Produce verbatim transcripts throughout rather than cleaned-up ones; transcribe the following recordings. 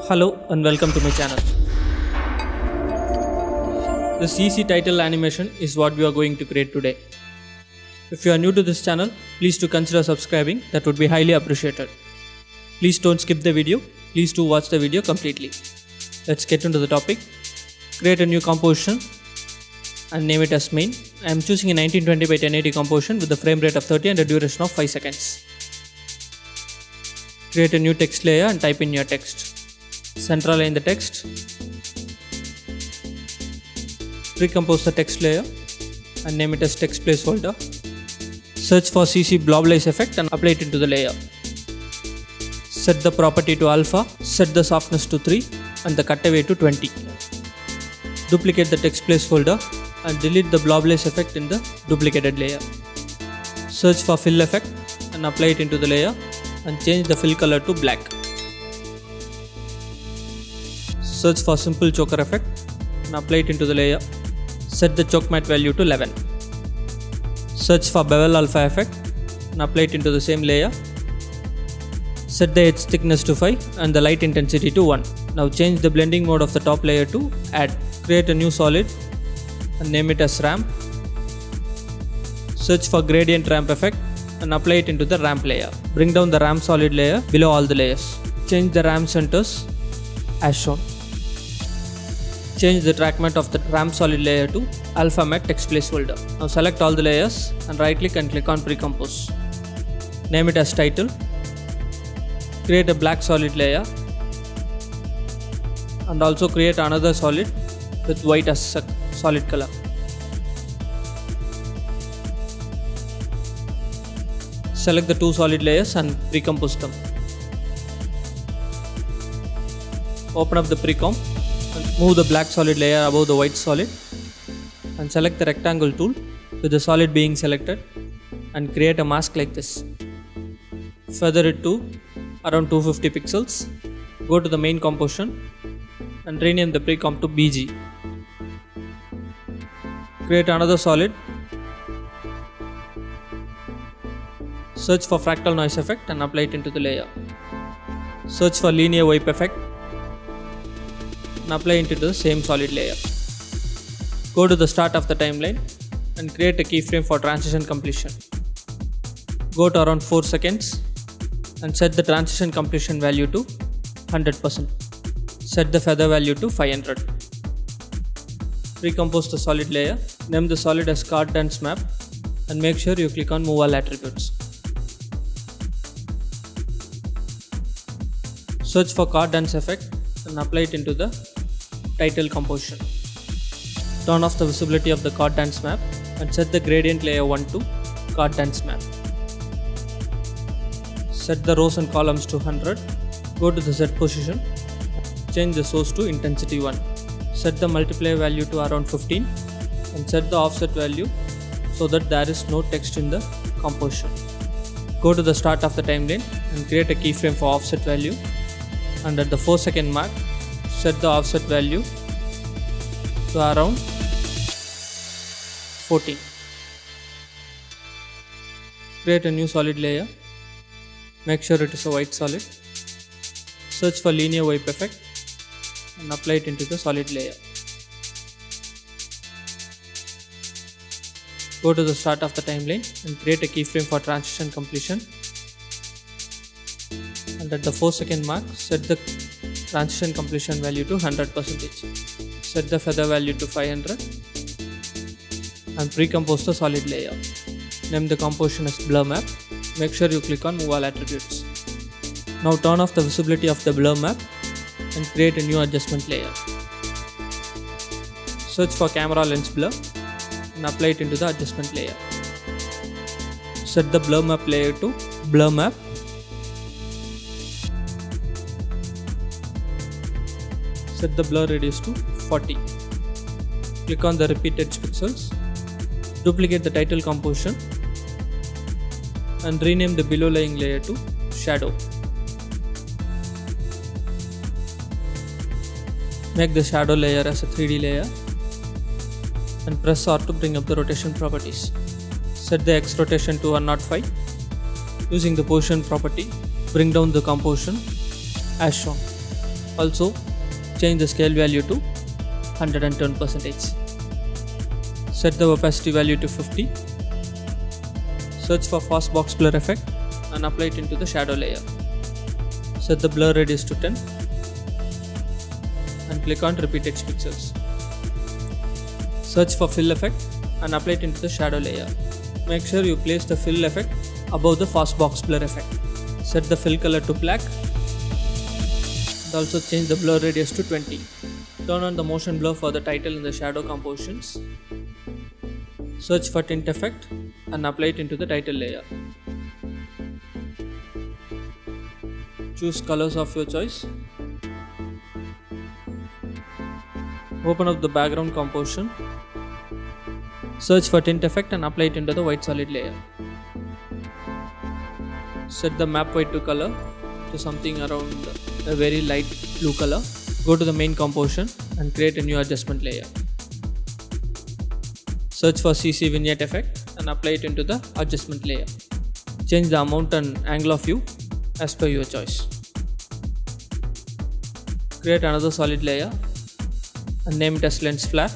Hello and welcome to my channel. The C C title animation is what we are going to create today. If you are new to this channel, please do consider subscribing, that would be highly appreciated. Please don't skip the video, please do watch the video completely. Let's get into the topic. Create a new composition and name it as main. I am choosing a nineteen twenty by ten eighty composition with a frame rate of thirty and a duration of five seconds. Create a new text layer and type in your text. Center align the text. Recompose the text layer and name it as text placeholder. Search for C C Bloblize effect and apply it into the layer. Set the property to alpha, set the softness to three and the cutaway to twenty. Duplicate the text placeholder and delete the Bloblize effect in the duplicated layer. Search for fill effect and apply it into the layer and change the fill color to black. Search for simple choker effect and apply it into the layer. Set the choke matte value to eleven. Search for bevel alpha effect and apply it into the same layer. Set the edge thickness to five and the light intensity to one. Now change the blending mode of the top layer to add. Create a new solid and name it as ramp. Search for gradient ramp effect and apply it into the ramp layer. Bring down the ramp solid layer below all the layers. Change the ramp centers as shown. Change the track matte of the ramp solid layer to alpha matte text placeholder. Now select all the layers and right click and click on pre-compose. Name it as title. Create a black solid layer and also create another solid with white as a solid color. Select the two solid layers and pre-compose them. Open up the pre-comp and move the black solid layer above the white solid and select the rectangle tool with the solid being selected and create a mask like this. Feather it to around two hundred fifty pixels. Go to the main composition and rename the pre-comp to B G. Create another solid. Search for fractal noise effect and apply it into the layer. Search for linear wipe effect and apply it into the same solid layer. Go to the start of the timeline and create a keyframe for transition completion. Go to around four seconds and set the transition completion value to one hundred percent. Set the feather value to five hundred. Recompose the solid layer. Name the solid as card dance map and make sure you click on move all attributes. Search for card dance effect and apply it into the title composition. Turn off the visibility of the card dance map and set the gradient layer one to card dance map. Set the rows and columns to one hundred. Go to the Z position. Change the source to intensity one. Set the multiplier value to around fifteen and set the offset value so that there is no text in the composition. Go to the start of the timeline and create a keyframe for offset value, and at the four second mark set the offset value to around fourteen. Create a new solid layer. Make sure it is a white solid. Search for linear wipe effect and apply it into the solid layer. Go to the start of the timeline and create a keyframe for transition completion, and at the four second mark set the transition completion value to one hundred percent. Set the feather value to five hundred and pre-compose the solid layer. Name the composition as blur map. Make sure you click on move all attributes. Now turn off the visibility of the blur map and create a new adjustment layer. Search for camera lens blur and apply it into the adjustment layer. Set the blur map layer to blur map. Set the blur radius to forty. Click on the repeat edge pixels. Duplicate the title composition and rename the below lying layer to shadow. Make the shadow layer as a three D layer and press R to bring up the rotation properties. Set the X rotation to one oh five. Using the position property, bring down the composition as shown. Also, change the scale value to one hundred ten percent. Set the opacity value to fifty. Search for fast box blur effect and apply it into the shadow layer. Set the blur radius to ten and click on repeat X pixels. Search for fill effect and apply it into the shadow layer. Make sure you place the fill effect above the fast box blur effect. Set the fill color to black and also change the blur radius to twenty. Turn on the motion blur for the title and the shadow compositions. Search for tint effect and apply it into the title layer. Choose colors of your choice. Open up the background composition. Search for tint effect and apply it into the white solid layer. Set the map white to color to something around a very light blue color. Go to the main composition and create a new adjustment layer. Search for C C vignette effect and apply it into the adjustment layer. Change the amount and angle of view as per your choice. Create another solid layer and name it as lens flare.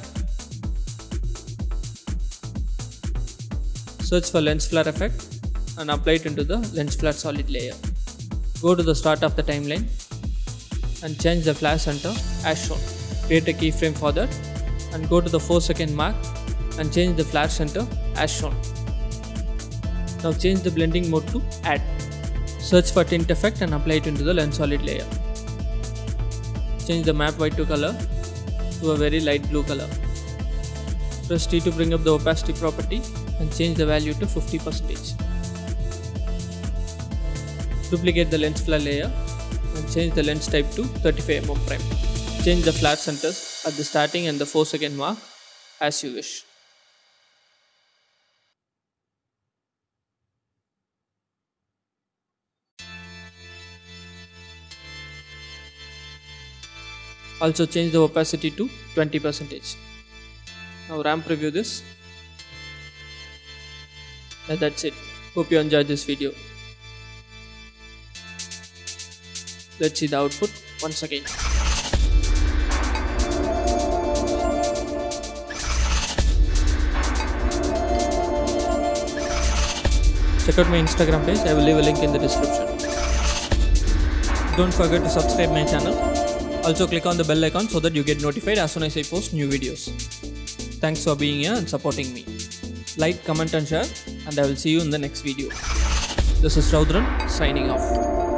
Search for lens flare effect and apply it into the lens flare solid layer. Go to the start of the timeline and change the flare center as shown. Create a keyframe for that and go to the four second mark and change the flare center as shown. Now change the blending mode to add. Search for tint effect and apply it into the lens solid layer. Change the map white to color to a very light blue color. Press T to bring up the opacity property and change the value to fifty percent. Duplicate the lens flare layer and change the lens type to thirty-five millimeter prime. Change the flare centers at the starting and the four second mark as you wish. Also change the opacity to twenty percent. Now ramp preview this. And that's it. Hope you enjoyed this video. Let's see the output once again. Check out my Instagram page, I will leave a link in the description. Don't forget to subscribe my channel. Also click on the bell icon so that you get notified as soon as I post new videos. Thanks for being here and supporting me. Like, comment and share, and I will see you in the next video. This is Raudran signing off.